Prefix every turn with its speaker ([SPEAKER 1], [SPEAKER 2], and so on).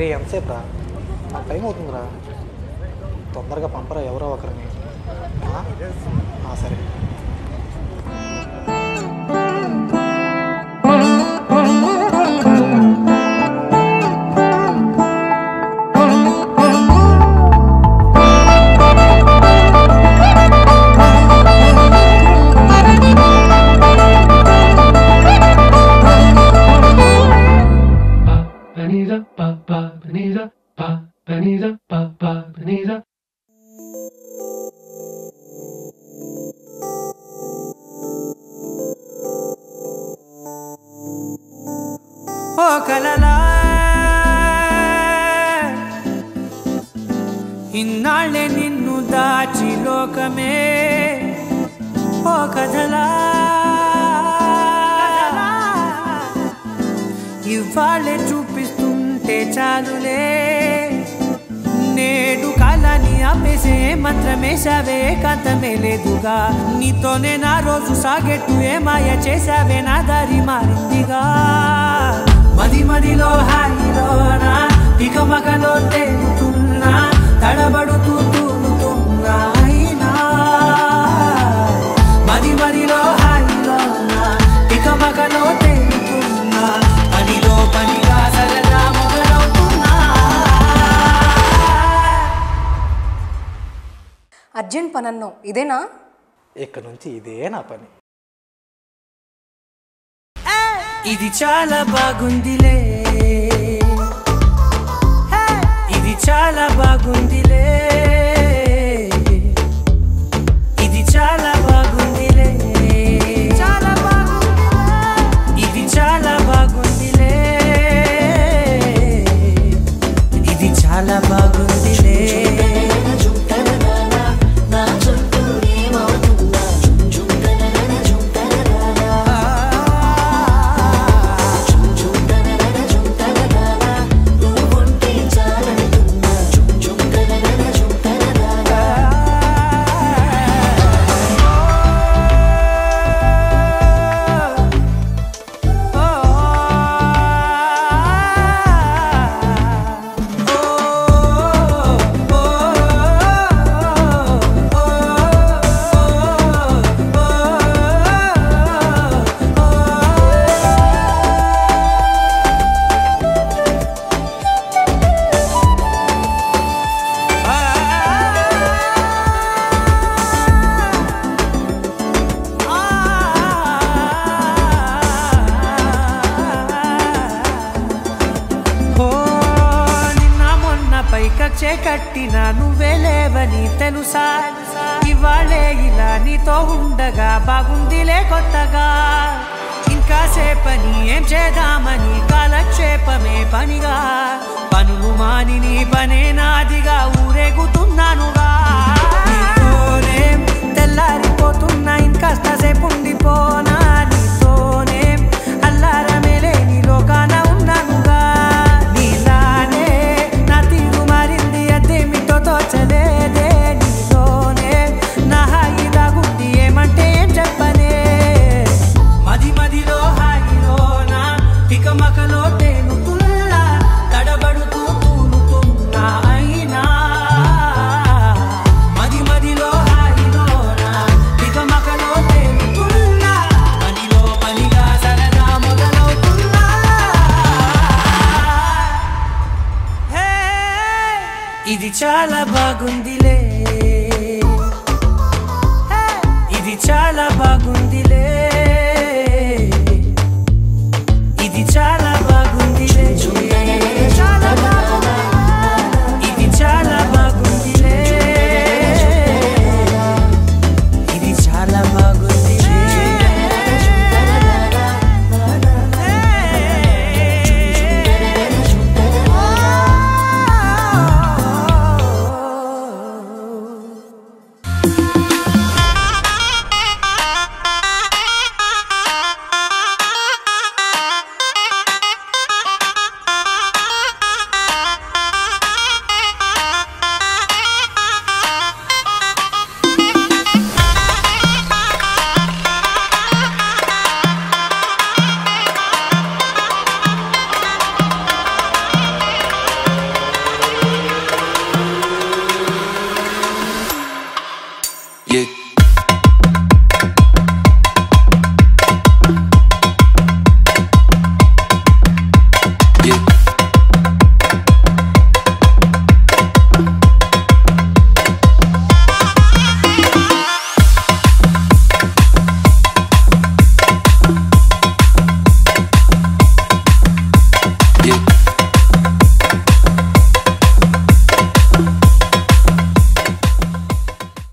[SPEAKER 1] రే ఎంతసేపు రా, నాకు టైం అవుతుందిరా, తొందరగా పంపరా ఎవరో ఒకరిని. సరే.
[SPEAKER 2] ఓ కలలా ఇన్నాళ్ళే నిన్ను దాచి లోకమే, ఓ కథలా ఇవాళ్ళే చూపిస్తుంటే చాలులే, నేడు కాలాన్ని ఆపేసే మంత్రమేసావే కాంతమే లేదుగా, నీతోనే నా రోజు సాగెట్టు ఏ మాయ చేసావే నా దారి మారిందిగా, మది మదిలో హాయిలోనా ఇక మగలో తేలుతున్నా తడబడుతూ తూలుతున్నా అయినా, మది మదిలో హాయిలోనా ఇక మగలో తేలుతున్నా పనిలో పనిగా సరదా మొదలవుతున్నా.
[SPEAKER 3] అర్జెంట్ పనన్నావు ఇదేనా?
[SPEAKER 1] ఇక్కడ నుంచి ఇదే నా పని.
[SPEAKER 2] ఇది చాలా బాగుందిలే, ఇది చాలా బాగుందిలే, ఇది చాలా బాగుందిలే, చాలా బాగుందిలే, ఇది చాలా బాగుందిలే, ఇది చాలా బాగుందిలే. కట్టినా నువ్వే లేవని తెలుసా, ఇవాళే ఇలా నీతో ఉండగా బాగుందిలే కొత్తగా, ఇంకా సేపని ఏం చేద్దామని కాలక్షేపమే పనిగా, పనులు మాని నీ పనే నాదిగా ఊరేగుతున్నానుగా, నీతోనే తెల్లారిపోతున్నా ఇంకాస్త సేపు ఉండిపోనా, నీతోనే అల్లారమే లేని లోకాన ఉన్నానుగా, నీలానే నా తీరు మారింది అదేమిటో తోచలేదే, నీతోనే నా హాయి దాగుంది ఏమంటే ఏం చెప్పనే, మది మదిలో హాయిలోనా ఇక మకలో తేలుతున్నా తడబడుతూ తూలుతున్నా అయినా, మది మదిలో హాయిలోనా ఇక మకలో తేలుతున్నా పనిలో పనిగా సరదా మొదలవుతున్నా. ఇది చాలా బాగుందిలే, ఇది చాలా బాగుందిలే.